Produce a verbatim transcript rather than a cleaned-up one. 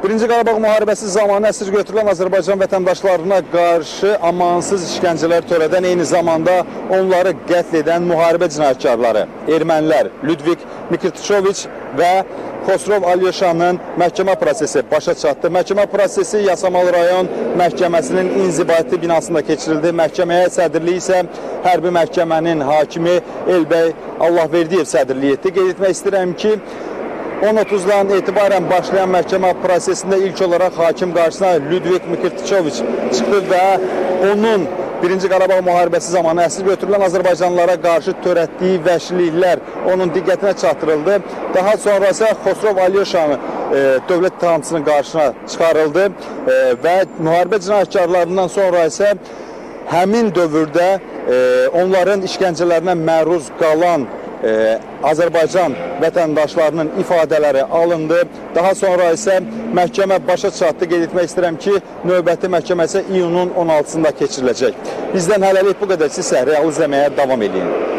Birinci Qarabağ müharibəsi zamanı əsir götürülən Azərbaycan vətəndaşlarına qarşı amansız işgəncələr törədən, eyni zamanda onları qətl edən müharibə cinayətkarları, ermənilər Ludvik Mikirtçoviç və Xosrov Alyoşanın məhkəmə prosesi başa çatdı. Məhkəmə prosesi Yasamal rayon məhkəməsinin inzibati binasında keçirildi. Məhkəməyə sədrliyi isə hərbi məhkəmənin hakimi Elbəy Allahverdiyev sədrliyi etdi. Qeyd etmək istəyirəm ki, on otuzdan etibarən başlayan məhkəmə prosesində ilk olaraq hakim qarşısına Ludvik Mikirtçoviç çıxdı və onun Birinci Qarabağ müharibəsi zamanı əsir götürülən Azərbaycanlılara qarşı törətdiyi vəhşiliklər onun diqqətinə çatdırıldı. Daha sonra isə Xosrov Alyoşanı e, dövlət ittihamçısının qarşısına çıxarıldı e, və müharibə cinayətkarlarından sonra isə həmin dövrdə e, onların işgəncələrinə məruz qalan Ee, Azərbaycan vətəndaşlarının ifadələri alındı. Daha sonra isə məhkəmə başa çatdı. Qeyd etmək istəyirəm ki, növbəti məhkəmə isə iyunun on altısında keçiriləcək. Bizdən hələlik bu qədər. Siz isə real izləməyə davam edin.